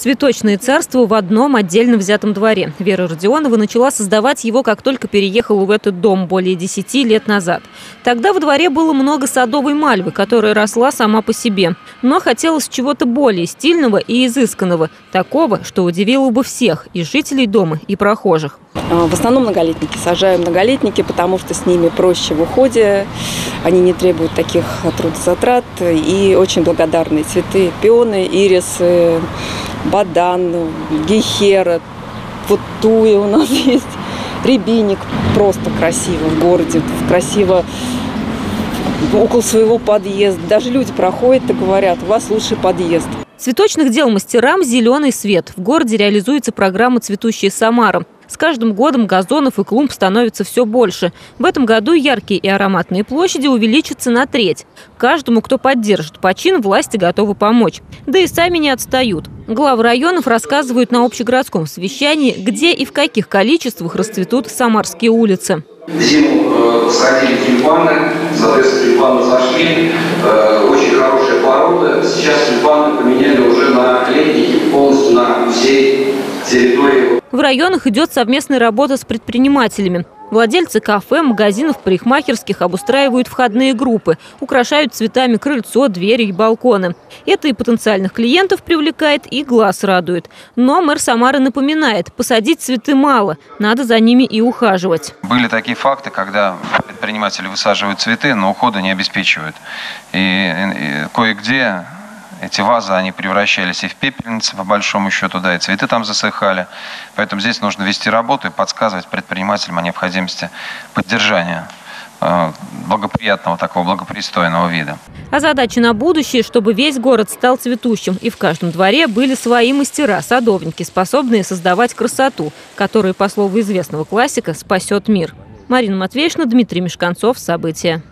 Цветочное царство в одном отдельно взятом дворе. Вера Родионова начала создавать его, как только переехала в этот дом более 10 лет назад. Тогда во дворе было много садовой мальвы, которая росла сама по себе. Но хотелось чего-то более стильного и изысканного. Такого, что удивило бы всех – и жителей дома, и прохожих. В основном многолетники. Сажаю многолетники, потому что с ними проще в уходе. Они не требуют таких трудозатрат. И очень благодарные цветы. Пионы, ирисы, бадан, гейхера. Вот туя у нас есть. Рябиник. Просто красиво в городе. Красиво около своего подъезда. Даже люди проходят и говорят: у вас лучший подъезд. Цветочных дел мастерам зеленый свет. В городе реализуется программа «Цветущая Самара». С каждым годом газонов и клумб становится все больше. В этом году яркие и ароматные площади увеличатся на треть. Каждому, кто поддержит почин, власти готовы помочь. Да и сами не отстают. Главы районов рассказывают на общегородском совещании, где и в каких количествах расцветут самарские улицы. Зиму садили тюльпаны, соответственно, тюльпаны зашли. Очень хорошая порода. Сейчас тюльпаны поменяли уже на летники полностью на всей территории. В районах идет совместная работа с предпринимателями. Владельцы кафе, магазинов, парикмахерских обустраивают входные группы, украшают цветами крыльцо, двери и балконы. Это и потенциальных клиентов привлекает, и глаз радует. Но мэр Самары напоминает, посадить цветы мало, надо за ними и ухаживать. Были такие факты, когда предприниматели высаживают цветы, но ухода не обеспечивают. И кое-где эти вазы, они превращались и в пепельницы, по большому счету, да, и цветы там засыхали. Поэтому здесь нужно вести работу и подсказывать предпринимателям о необходимости поддержания благоприятного, такого благопристойного вида. А задача на будущее, чтобы весь город стал цветущим. И в каждом дворе были свои мастера, садовники, способные создавать красоту, которая, по слову известного классика, спасет мир. Марина Матвеевна, Дмитрий Мешканцов. События.